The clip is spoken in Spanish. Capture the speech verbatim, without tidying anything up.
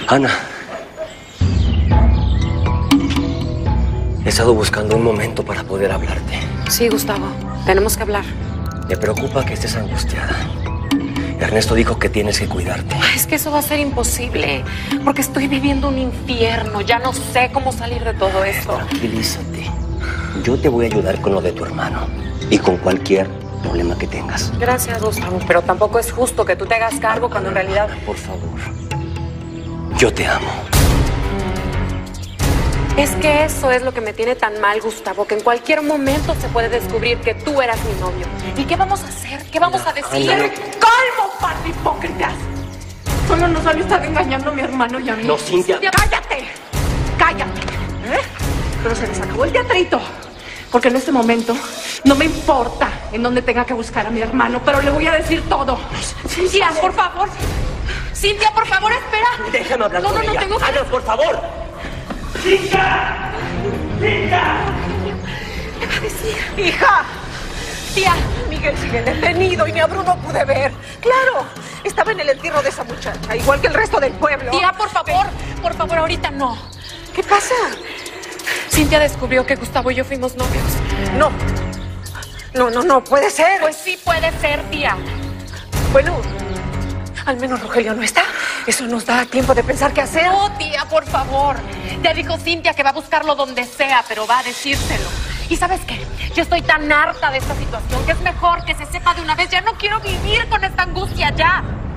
Ana. He estado buscando un momento para poder hablarte. Sí, Gustavo. Tenemos que hablar. Me preocupa que estés angustiada. Ernesto dijo que tienes que cuidarte. Ay, es que eso va a ser imposible, porque estoy viviendo un infierno. Ya no sé cómo salir de todo esto. Tranquilízate. Yo te voy a ayudar con lo de tu hermano y con cualquier problema que tengas. Gracias, Gustavo, pero tampoco es justo que tú te hagas cargo cuando en realidad... Por favor. Yo te amo. Es que eso es lo que me tiene tan mal, Gustavo, que en cualquier momento se puede descubrir que tú eras mi novio. ¿Y qué vamos a hacer? ¿Qué vamos a decir? Ana. ¡Calmo, par de hipócritas! Solo nos han estado engañando a mi hermano y a mí. No, Cintia. ¡Cállate! ¡Cállate! ¿Eh? Pero se les acabó el teatrito. Porque en este momento no me importa en dónde tenga que buscar a mi hermano, pero le voy a decir todo. Cintia, por favor. Cintia, por favor, espera. Déjame hablar No, con no, no ella. tengo que- Ana, por favor. ¡Cintia! ¡Cintia! ¿Qué va a decir? ¡Hija! Tía, Miguel sigue detenido y ni a Bruno pude ver. Claro, estaba en el entierro de esa muchacha, igual que el resto del pueblo. Tía, por favor, por favor, ahorita no. ¿Qué pasa? Cintia descubrió que Gustavo y yo fuimos novios. No. No, no, no, puede ser. Pues sí puede ser, tía. Bueno, al menos Rogelio no está. Eso nos da tiempo de pensar qué hacer. No, tía, por favor. Ya dijo Cintia que va a buscarlo donde sea, pero va a decírselo. ¿Y sabes qué? Yo estoy tan harta de esta situación que es mejor que se sepa de una vez. Ya no quiero vivir con esta angustia, ya.